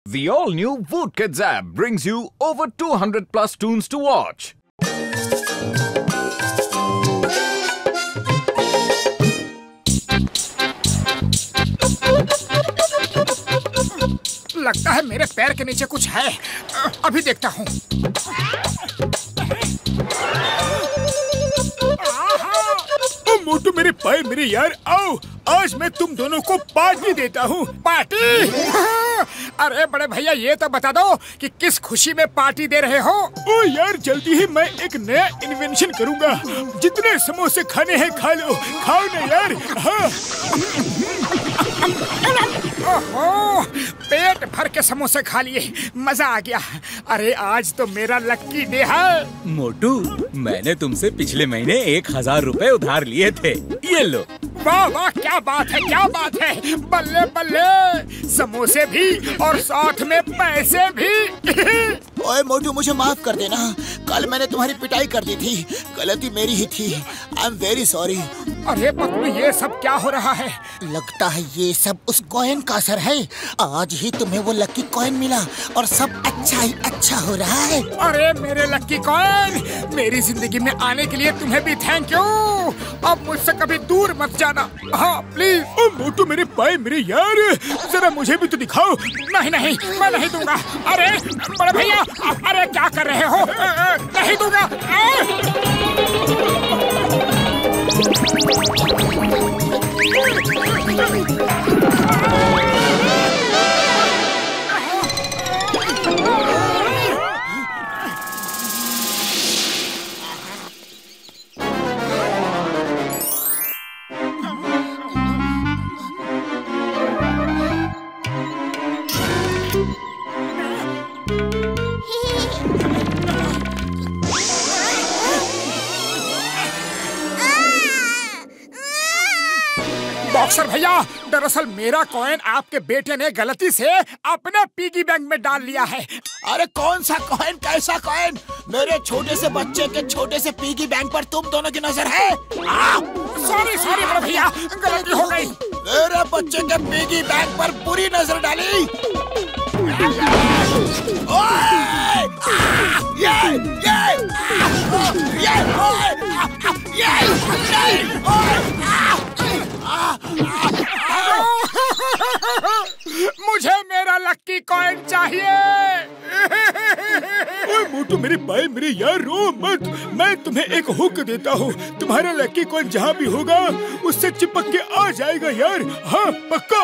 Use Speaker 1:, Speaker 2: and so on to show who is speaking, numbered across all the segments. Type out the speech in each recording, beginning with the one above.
Speaker 1: The all-new Voot Kids app brings you over 200 plus tunes to watch.
Speaker 2: लगता है मेरे पैर के नीचे कुछ है। अभी देखता हूँ। मोटू मेरे पाए मेरे यार, आओ आज मैं तुम दोनों को पार्टी देता हूँ। पार्टी? अरे बड़े भैया ये तो बता दो कि किस खुशी में पार्टी दे रहे हो? ओ यार जल्दी ही मैं एक नया इन्वेंशन करूँगा। जितने समोसे खाने हैं खा लो, खाओ ना यार। हाँ। ओहो, पेट भर के समोसे खा लिए, मजा आ गया। अरे आज तो मेरा लक्की डे है।
Speaker 3: मोटू, मैंने तुमसे पिछले महीने 1000 रुपए उधार लिए थे, ये लो।
Speaker 2: वाह वाह, क्या बात है, क्या बात है। बल्ले बल्ले, समोसे भी और साथ में पैसे भी।
Speaker 4: ओए मोटू मुझे माफ कर देना, कल मैंने तुम्हारी पिटाई कर दी थी, गलती मेरी ही थी। I am very sorry.
Speaker 2: अरे पतलू ये सब क्या हो रहा है?
Speaker 4: लगता है ये सब उस कॉइन का असर है। आज ही तुम्हें वो लकी कॉइन मिला और सब अच्छा ही अच्छा हो रहा है।
Speaker 2: अरे मेरे लकी कॉइन, मेरी जिंदगी में आने के लिए तुम्हें भी थैंक यू। अब मुझसे कभी दूर मत जाना, हाँ प्लीज। मोटू मेरे पाए मेरे यार, जरा मुझे भी तो दिखाओ। नहीं नहीं, मैं नहीं दूंगा। अरे बड़े भैया, अरे क्या कर रहे हो? नहीं दूंगा। बॉक्सर भैया, दरअसल मेरा कॉइन आपके बेटे ने गलती से अपने पिगी बैंक में डाल लिया है।
Speaker 4: अरे कौन सा कॉइन, कैसा कॉइन? मेरे छोटे से बच्चे के छोटे से पिगी बैंक पर तुम दोनों की नजर है?
Speaker 2: सॉरी सॉरी बड़े भैया, गलती हो गई।
Speaker 4: मेरे बच्चे के पिगी बैंक पर बुरी नजर डाली।
Speaker 2: मुझे मेरा लकी कॉइन चाहिए। मोटू मेरे भाई मेरे यार, रो मत। मैं तुम्हें एक हुक देता हूँ, तुम्हारा लकी कॉइन जहाँ भी होगा उससे चिपक के आ जाएगा यार। हाँ पक्का।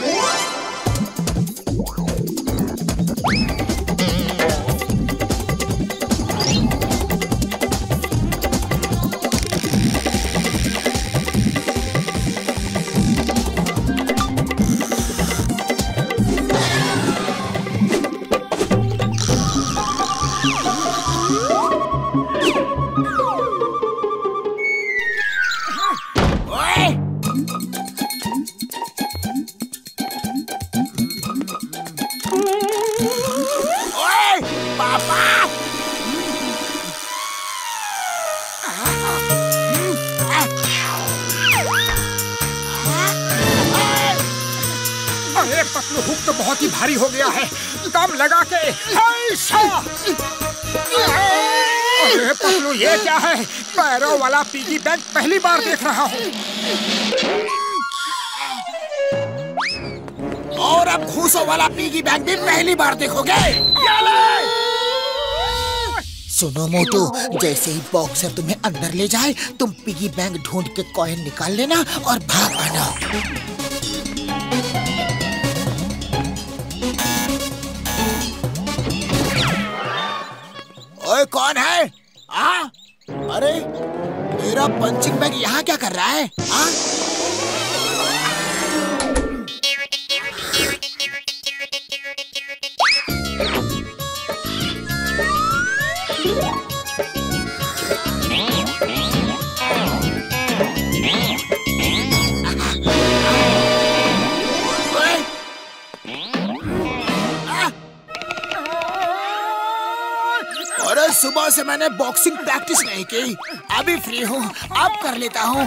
Speaker 2: पतलू हुक तो बहुत ही भारी हो गया है, दम लगा के। अरे पतलू ये क्या है? पैरों वाला पिगी बैंक पहली बार देख रहा हूँ।
Speaker 4: और अब घूसों वाला पिगी बैंक भी पहली बार देखोगे। सुनो मोटू, जैसे ही बॉक्सर तुम्हें अंदर ले जाए, तुम पिगी बैंक ढूंढ के कॉइन निकाल लेना और भाग आना। ओए कौन है? अरे मेरा पंचिंग बैग यहाँ क्या कर रहा है? सुबह से मैंने बॉक्सिंग प्रैक्टिस नहीं की, अभी फ्री हूँ, अब कर लेता हूँ।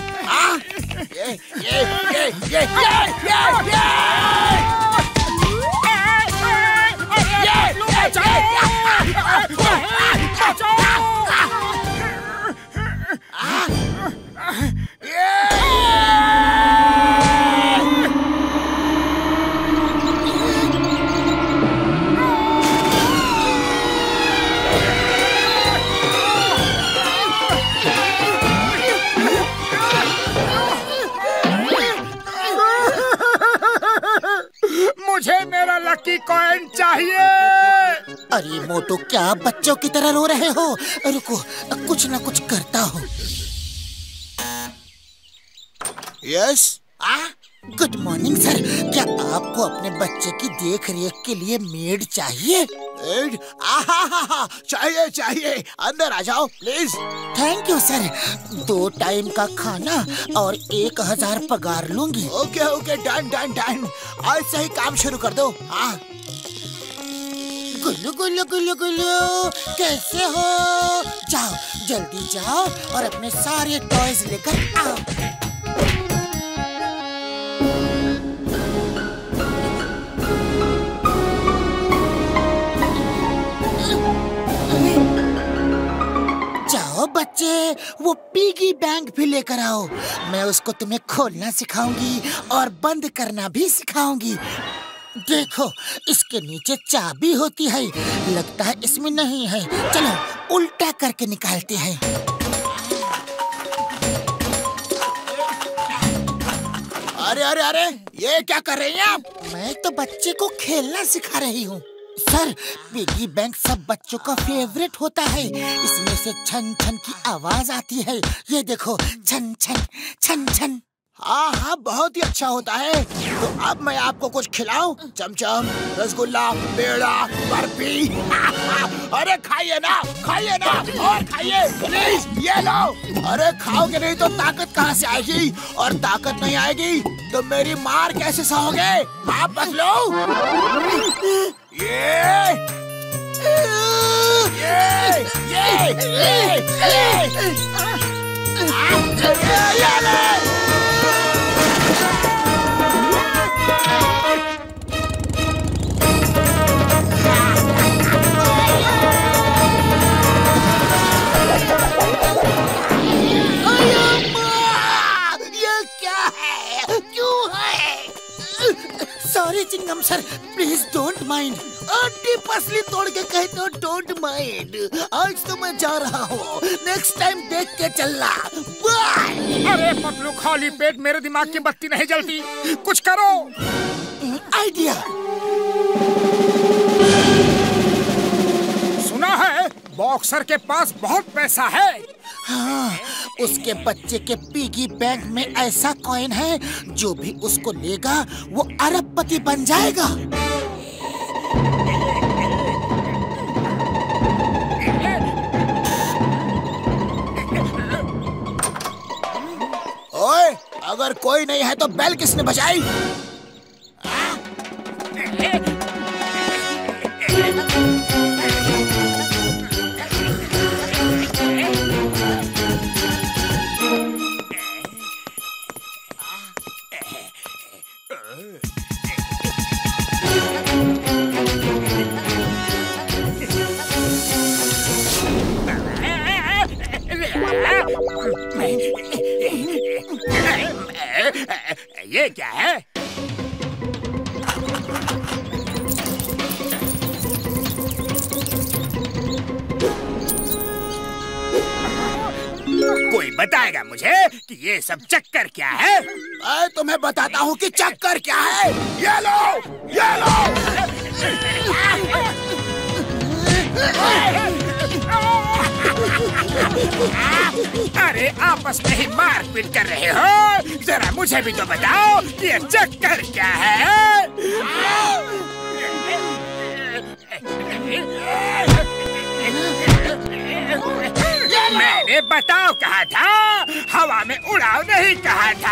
Speaker 2: कॉइन चाहिए।
Speaker 4: अरे मोटू, क्या बच्चों की तरह रो रहे हो? रुको, कुछ ना कुछ करता हूँ।
Speaker 5: यस।
Speaker 4: Good morning sir. क्या आपको अपने बच्चे की देख रेख के लिए मेड चाहिए?
Speaker 5: चाहिए चाहिए, अंदर आ जाओ please.
Speaker 4: Thank you sir. 2 time का खाना और 1000 पगार लूंगी।
Speaker 5: Okay okay, done done done. आज से ही काम शुरू कर दो। हाँ।
Speaker 4: गुल्लू गुल्लू गुल्लू गुल्लू, कैसे हो? जाओ, जल्दी जाओ और अपने सारे टॉयज लेकर आओ। जाओ बच्चे, वो पिगी बैंक भी लेकर आओ। मैं उसको तुम्हें खोलना सिखाऊंगी और बंद करना भी सिखाऊंगी। देखो, इसके नीचे चाबी होती है। लगता है इसमें नहीं है। चलो उल्टा करके निकालते हैं।
Speaker 5: अरे अरे अरे, ये क्या कर रही हैं आप?
Speaker 4: मैं तो बच्चे को खेलना सिखा रही हूँ सर। पिगी बैंक सब बच्चों का फेवरेट होता है। इसमें से छन छन की आवाज आती है। ये देखो, छन छन छन छन।
Speaker 5: हाँ हाँ, बहुत ही अच्छा होता है। तो अब मैं आपको कुछ खिलाऊं? चमचम, रसगुल्ला, पेड़ा, बर्फी। अरे खाइए ना और खाइए प्लीज, ये लो। अरे खाओगे नहीं तो ताकत कहाँ से आएगी? और ताकत नहीं आएगी तो मेरी मार कैसे सहोगे? आप बस लो।
Speaker 4: Sorry Chingum sir, please don't mind. अड्डी पसली तोड़ के कहते हो डोंट माइंड। आज तो मैं जा रहा हूँ, नेक्स्ट टाइम देख के चलना। बाय।
Speaker 2: अरे पतलू, खाली पेट मेरे दिमाग की बत्ती नहीं जलती। कुछ करो।
Speaker 4: आइडिया।
Speaker 2: सुना है बॉक्सर के पास बहुत पैसा है।
Speaker 4: हाँ, उसके बच्चे के पिगी बैंक में ऐसा कॉइन है, जो भी उसको लेगा वो अरबपति बन जाएगा।
Speaker 5: ओए, अगर कोई नहीं है तो बेल किसने बजाई?
Speaker 2: ये क्या है? कोई बताएगा मुझे कि ये सब चक्कर क्या है?
Speaker 5: मैं तुम्हें बताता हूँ कि चक्कर क्या है। ये लो, ये लो।
Speaker 2: अरे आपस में ही मारपीट कर रहे हो? जरा मुझे भी तो बताओ कि ये चक्कर क्या है? मैंने बताओ कहा था, हवा में उड़ाओ नहीं कहा था।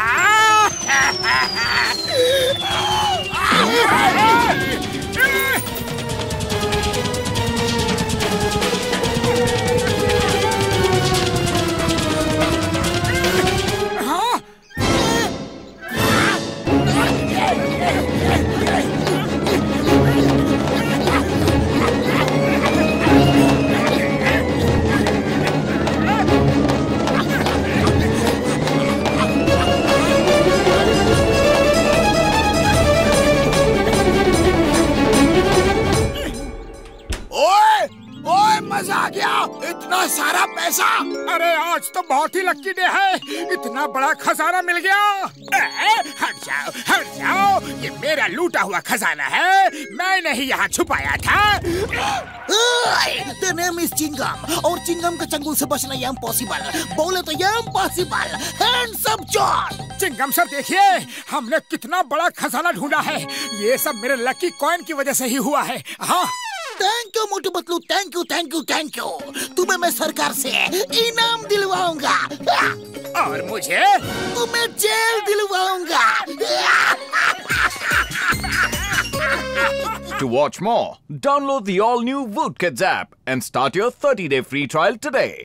Speaker 5: इतना सारा पैसा।
Speaker 2: अरे आज तो बहुत ही लकी डे है, इतना बड़ा खजाना मिल गया। हट जाओ, ये मेरा लूटा हुआ खजाना है, मैंने ही यहाँ छुपाया था।
Speaker 5: The name is चिंगम, और चिंगम के चंगुल से बचना ये इम्पॉसिबल। बोले तो ये impossible. Hands up John.
Speaker 2: Chingum sir देखिए, हमने कितना बड़ा खजाना ढूंढा है। ये सब मेरे लकी कॉइन की वजह से ही हुआ है। हाँ,
Speaker 5: thank you Motu Patlu, thank you. तुम्हें मैं सरकार से इनाम दिलवाऊंगा।
Speaker 2: और मुझे
Speaker 5: तुम्हें जेल दिलवाऊंगा।
Speaker 1: To watch more, download the all-new Woot Kids app and start your 30-day free trial today.